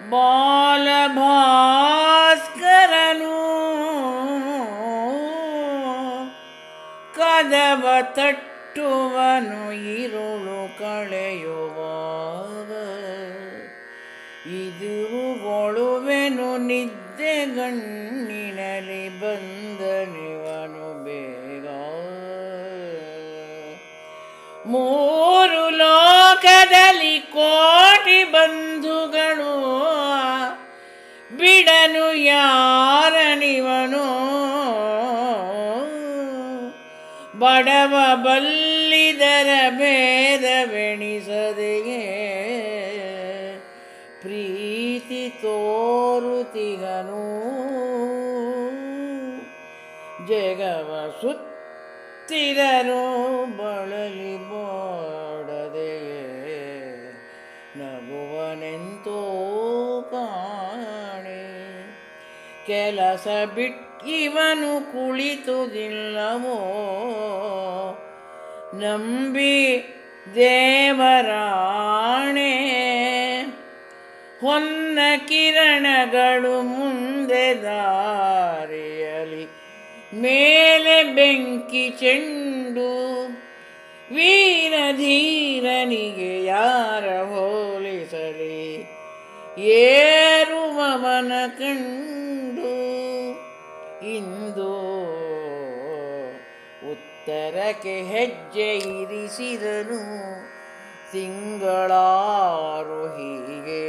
ಬಾಲಭಾಸ್ಕರನು ಕದವ ತಟ್ಟುವನು ಇರುಳು ಕಳೆಯುವಾಗ ಇದುರುಗೊಳುವೆನು ನಿದ್ದೆಗಣ್ಣಿನಲ್ಲಿ ಬಂದನಿವನು ಬೇಗ ಮೂರು ಲೋಕದಲ್ಲಿ ಕೋಟಿ ಬಂಧುಗಳು ಬಿಡನು ಯಾರನಿವನು ಬಡವ ಬಲ್ಲಿದರ ಭೇದವೆಣಿಸದೆಯೇ ಪ್ರೀತಿ ತೋರುತಿಗನು ಜಗವ ಸುತ್ತಿದರು ಬಳಲಿ ಬಾಡದೆಯೇ ನಗುವನೆಂತೋ ಕಾಣೆ ಕೆಲಸ ಬಿಟ್ಟಿವನು ಕುಳಿತುದಿಲ್ಲವೋ ನಂಬಿ ದೇವರಾಣೆ ಹೊನ್ನ ಕಿರಣಗಳು ಮುಂದೆ ದಾರಿಯಲಿ ಮೇಲೆ ಬೆಂಕಿ ಚೆಂಡು ವೀರಧೀರನಿಗೆ ಯಾರ ಹೋಲಿಸಲಿ ಏರುವವನ ಕಂಡು ಇಂದು ಉತ್ತರಕ್ಕೆ ಹೆಜ್ಜೆ ಇರಿಸಿದನು ತಿಂಗಳಾರು ಹೀಗೆ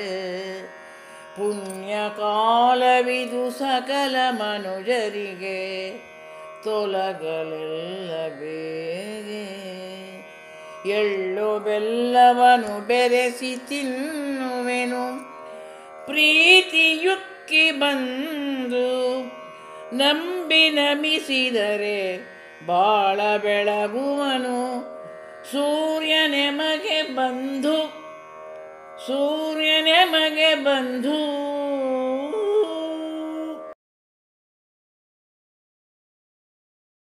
ಪುಣ್ಯಕಾಲವಿದು ಸಕಲ ಮನುಜರಿಗೆ ತೊಲಗಲೆಲ್ಲ ಬೇಗೆ ಎಳ್ಳು ಬೆಲ್ಲವನು ಬೆರೆಸಿ ತಿನ್ನುವೆನು ಪ್ರೀತಿಯುಕ್ಕಿ ಬಂದು ನಂಬಿ ನಮಿಸಿದರೆ ಬಾಳ ಬೆಳಗುವನು ಸೂರ್ಯನೆಮಗೆ ಬಂಧು